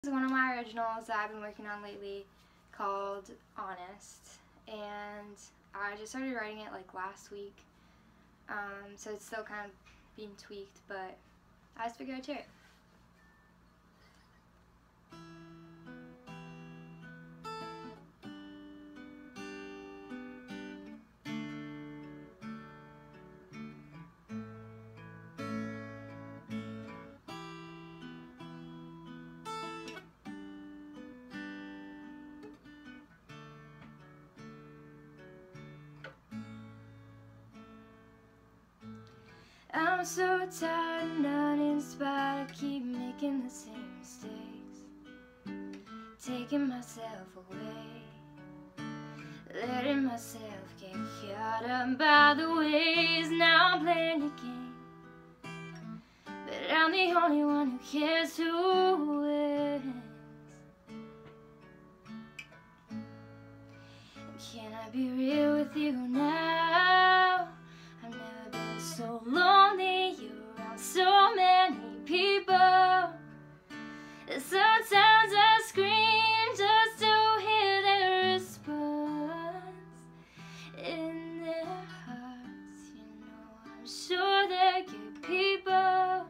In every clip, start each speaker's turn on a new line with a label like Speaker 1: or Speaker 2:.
Speaker 1: One of my originals that I've been working on lately called Honest, and I just started writing it like last week, so it's still kind of being tweaked, but I just figured I'd share it. I'm so tired and uninspired, I keep making the same mistakes, taking myself away, letting myself get caught up by the ways. Now I'm playing your game, but I'm the only one who cares who wins. Can I be real with you now? I've never been so lonely around so many people. Sometimes I scream just to hear their response in their hearts. You know, I'm sure they're good people.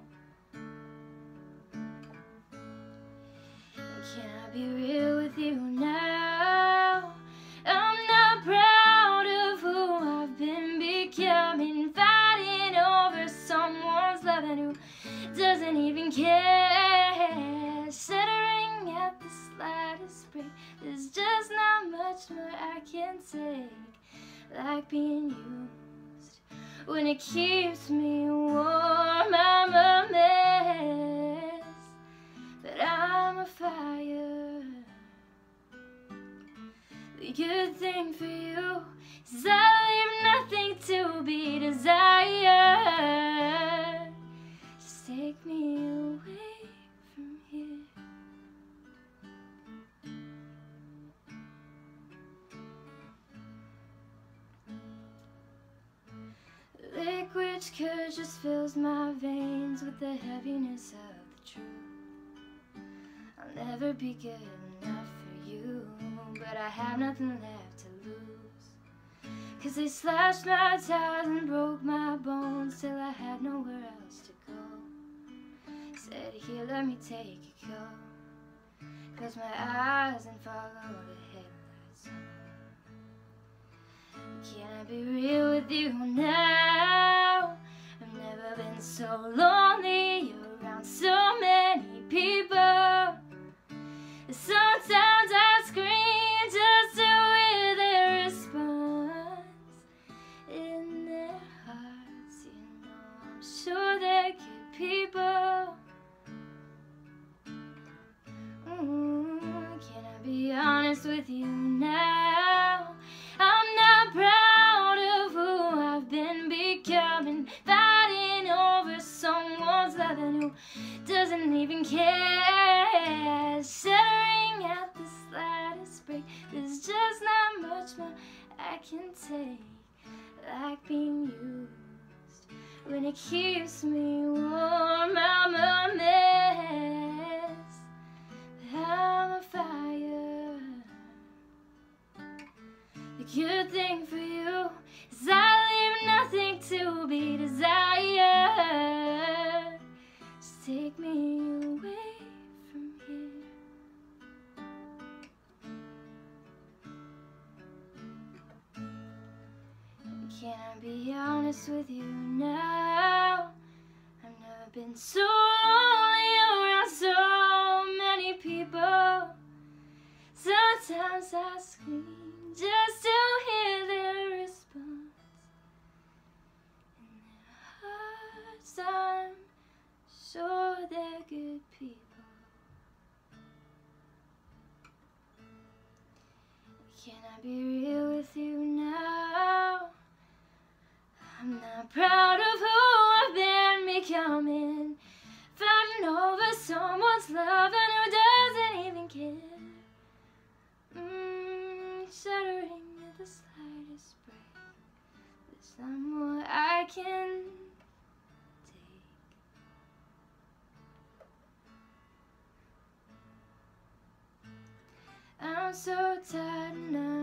Speaker 1: Can I be real with you now? I'm not proud of who I've been becoming, fighting over someone's loving who doesn't even care, shuddering at the slightest break. There's just not much more I can take, like being used when it keeps me warm. I'm a mess, but I'm a fire. The good thing for you is I leave nothing to be desired. Just take me away from here. Liquid courage just fills my veins with the heaviness of the truth. I'll never be good enough for you, but I have nothing left to lose. 'Cause they slashed my ties and broke my bones till I had nowhere else to go. Said, here, let me take your coat. Close my eyes and follow the headlights on. Can I be real with you now? I've never been so lonely around so many people. Sometimes I scream just to hear their response in their hearts. You know, I'm sure they're good people. Can I be honest with you now? I'm not proud of who I've been becoming, fighting over someone's loving who doesn't even care, shuddering at the slightest break. There's just not much more I can take, like being used when it keeps me warm. I'm a mess, but I'm a fire. The good thing for you is I leave nothing to be desired. Just take me away from here. Can I be honest with you now? I've never been so lonely around so many people. Sometimes I scream just to hear their response in their hearts. I'm sure they're good people. Can I be real with you now? I'm not proud of who I've been becoming, fighting over someone's love and who doesn't even care. Shuddering at the slightest break. There's not more I can take. 'Cause I can take. 'Cause I can be honest with you now. I'm never been so lonely around so many people. Sometimes I scream just to hear their response in their hearts. I'm sure they're good people. Can I be real with you now? I'm not proud of who I've been becoming, fighting over someone's love and who doesn't even care. Shuddering at the slightest break. There's not more I can take. I'm so tired and